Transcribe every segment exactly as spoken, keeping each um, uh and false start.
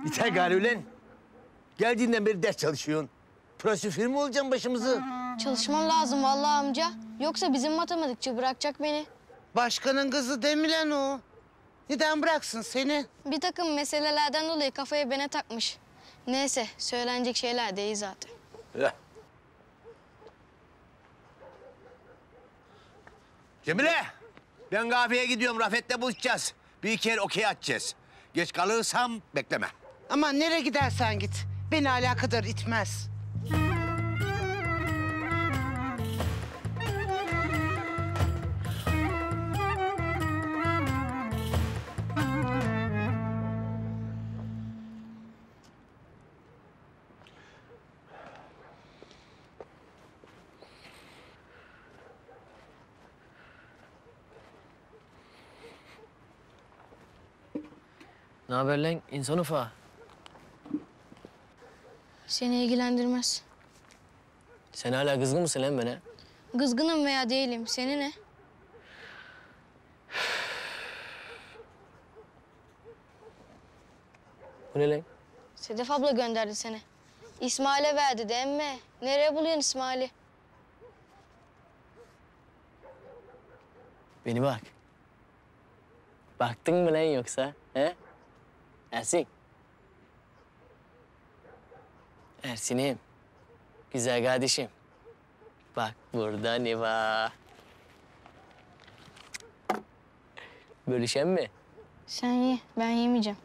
Yeter gari ulan. Geldiğinden beri ders çalışıyorsun. Prosifir mi olacaksın başımızı? Çalışmam lazım vallahi amca. Yoksa bizim matematikçi bırakacak beni. Başkanın kızı değil mi lan o? Neden bıraksın seni? Bir takım meselelerden dolayı kafaya beni takmış. Neyse, söylenecek şeyler değil zaten. Ya. Cemile, ben kahveye gidiyorum. Rafet'le buluşacağız. Bir kere okey atacağız. Geç kalırsam bekleme. Aman nereye gidersen git. Beni alakadar itmez. Ne haber lan insan ufağı? Seni ilgilendirmez. Sen hala kızgın mısın lan bana? Kızgınım veya değilim. Seni ne? Bu ne lan? Sedef abla gönderdi seni. İsmail'e verdi de emme. Nereye buluyorsun İsmail'i? Beni bak. Baktın mı lan yoksa? He? Ersin. Ersin'im. Güzel kardeşim. Bak burada ne var? Bölüşen mi? Sen ye, ben yemeyeceğim.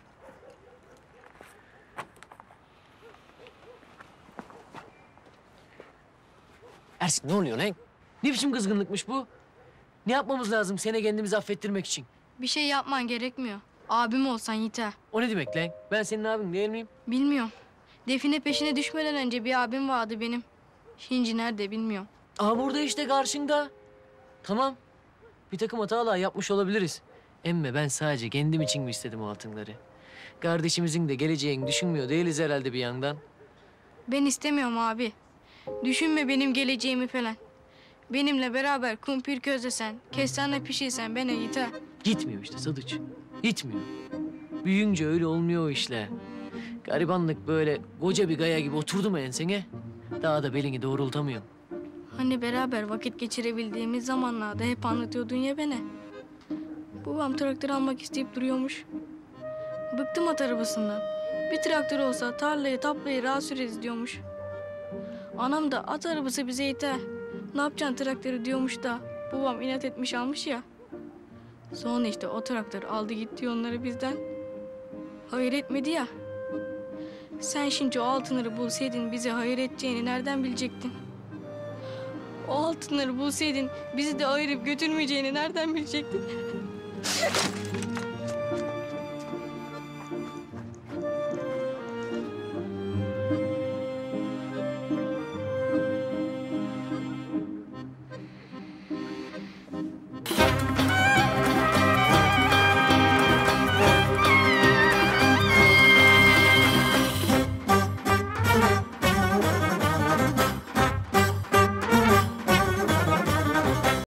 Ersin ne oluyor lan? Ne biçim kızgınlıkmış bu? Ne yapmamız lazım seni kendimizi affettirmek için? Bir şey yapman gerekmiyor. Abim olsan yeter. O ne demek lan? Ben senin abin değil miyim? Bilmiyorum. Define peşine düşmeden önce bir abim vardı benim. Şimdi nerede bilmiyorum. Aha burada işte karşında. Tamam. Bir takım hatalar yapmış olabiliriz. Emme ben sadece kendim için mi istedim o altınları? Kardeşimizin de geleceğini düşünmüyor değiliz herhalde bir yandan. Ben istemiyorum abi. Düşünme benim geleceğimi falan. Benimle beraber kumpir közlesen, kestane pişirsen bana yeter. Gitmiyor işte Sadıç. Gitmiyor. Büyüyünce öyle olmuyor o işler. Garibanlık böyle koca bir gaya gibi oturdu mu ensene? Daha da belini doğrultamıyorum. Hani beraber vakit geçirebildiğimiz zamanlarda hep anlatıyordun ya bana. Babam traktör almak isteyip duruyormuş. Bıktım at arabasından. Bir traktör olsa tarlayı taplayı rahat süreriz diyormuş. Anam da at arabası bize yeter. Ne yapacaksın traktörü diyormuş da babam inat etmiş almış ya. Sonra işte o traktör aldı gitti onları bizden. Hayır etmedi ya. Sen şimdi o altınları bulsaydın bize hayır edeceğini nereden bilecektin? O altınları bulsaydın bizi de ayırıp götürmeyeceğini nereden bilecektin?